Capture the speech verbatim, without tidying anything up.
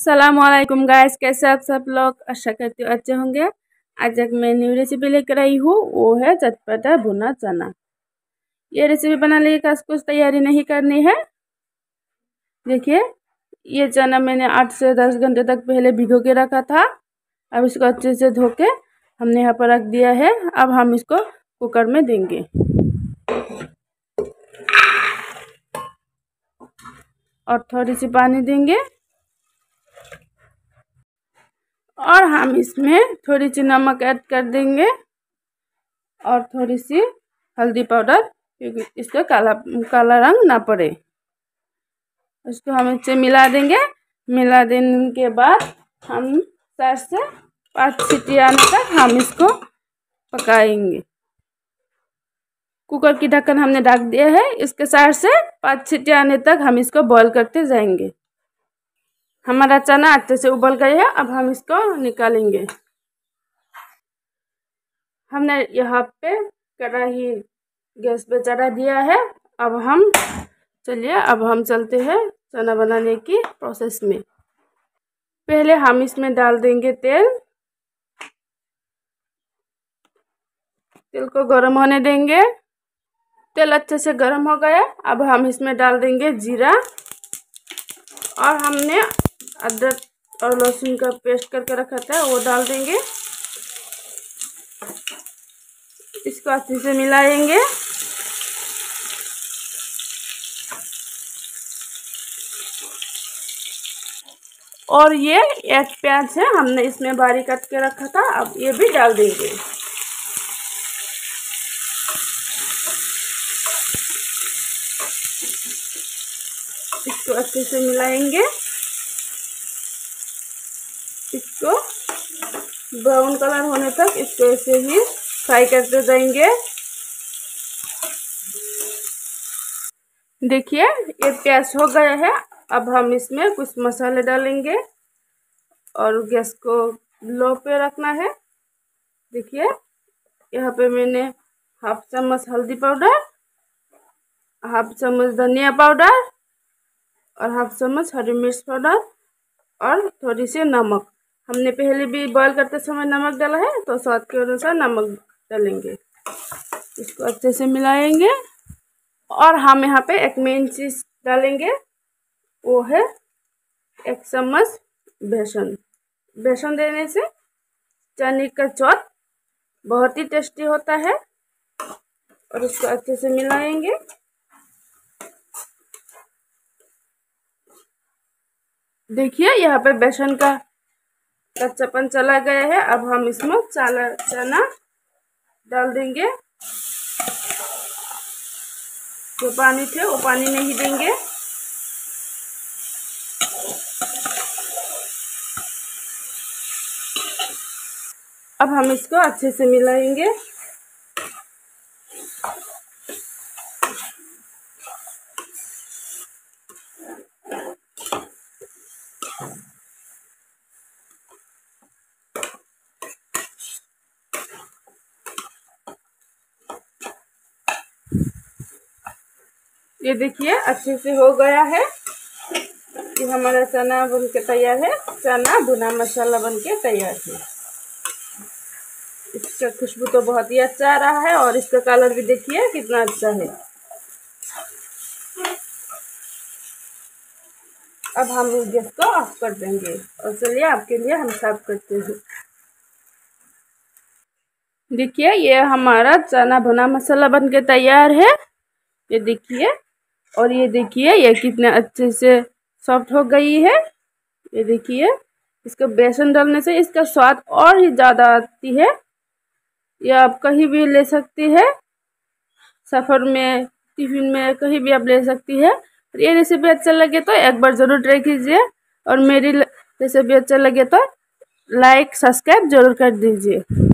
सलामवालेकुम guys, कैसे आप सब लोग। आशा करती हूँ अच्छे होंगे। आज एक मैं न्यू रेसिपी लेकर आई हूँ, वो है चटपटा भुना चना। ये रेसिपी बनाने के खास कुछ तैयारी नहीं करनी है। देखिए, ये चना मैंने आठ से दस घंटे तक पहले भिगो के रखा था। अब इसको अच्छे से धो के हमने यहाँ पर रख दिया है। अब हम इसको कुकर में देंगे और थोड़ी सी पानी देंगे और हम इसमें थोड़ी सी नमक ऐड कर देंगे और थोड़ी सी हल्दी पाउडर, क्योंकि इसका काला काला रंग ना पड़े। इसको हम इससे मिला देंगे। मिला देने के बाद हम चार से पाँच सीटी आने तक हम इसको पकाएंगे। कुकर की ढक्कन हमने ढक दिया है। इसके चार से पाँच सीटी आने तक हम इसको बॉईल करते जाएंगे। हमारा चना अच्छे से उबल गया है। अब हम इसको निकालेंगे। हमने यहाँ पे कढ़ाई गैस पे चढ़ा दिया है। अब हम चलिए अब हम चलते हैं चना बनाने की प्रोसेस में। पहले हम इसमें डाल देंगे तेल। तेल को गर्म होने देंगे। तेल अच्छे से गर्म हो गया। अब हम इसमें डाल देंगे जीरा और हमने अदरक और लहसुन का पेस्ट करके रखा था वो डाल देंगे। इसको अच्छे से मिलाएंगे। और ये एक प्याज है, हमने इसमें बारीक काट के रखा था। अब ये भी डाल देंगे। इसको अच्छे से मिलाएंगे। इसको ब्राउन कलर होने तक इसको ऐसे ही फ्राई करते जाएंगे। देखिए, ये प्याज हो गया है। अब हम इसमें कुछ मसाले डालेंगे और गैस को लो पे रखना है। देखिए, यहाँ पे मैंने हाफ चम्मच हल्दी पाउडर, हाफ चम्मच धनिया पाउडर और हाफ चम्मच हरी मिर्च पाउडर और थोड़ी सी नमक। हमने पहले भी बॉईल करते समय नमक डाला है, तो स्वाद के अनुसार नमक डालेंगे। इसको अच्छे से मिलाएंगे और हम यहाँ पे एक मेन चीज़ डालेंगे, वो है एक चम्मच बेसन। बेसन देने से चने का चौथ बहुत ही टेस्टी होता है। और इसको अच्छे से मिलाएंगे। देखिए, यहाँ पे बेसन का कच्चापन चला गया है। अब हम इसमें चना चना डाल देंगे। जो पानी थे वो पानी नहीं देंगे। अब हम इसको अच्छे से मिलाएंगे। ये देखिए, अच्छे से हो गया है। ये हमारा चना बन के तैयार है। चना भुना मसाला बन के तैयार है। इसका खुशबू तो बहुत ही अच्छा आ रहा है और इसका कलर भी देखिए कितना अच्छा है। अब हम गैस को ऑफ कर देंगे और चलिए आपके लिए हम सर्व करते हैं। देखिए, ये हमारा चना भुना मसाला बन के तैयार है। ये देखिए, और ये देखिए ये कितने अच्छे से सॉफ्ट हो गई है। ये देखिए, इसको बेसन डालने से इसका स्वाद और ही ज़्यादा आती है। ये आप कहीं भी ले सकती है, सफ़र में, टिफिन में, कहीं भी आप ले सकती है। और ये रेसिपी अच्छा लगे तो एक बार ज़रूर ट्राई कीजिए और मेरी रेसिपी अच्छा लगे तो लाइक सब्सक्राइब जरूर कर दीजिए।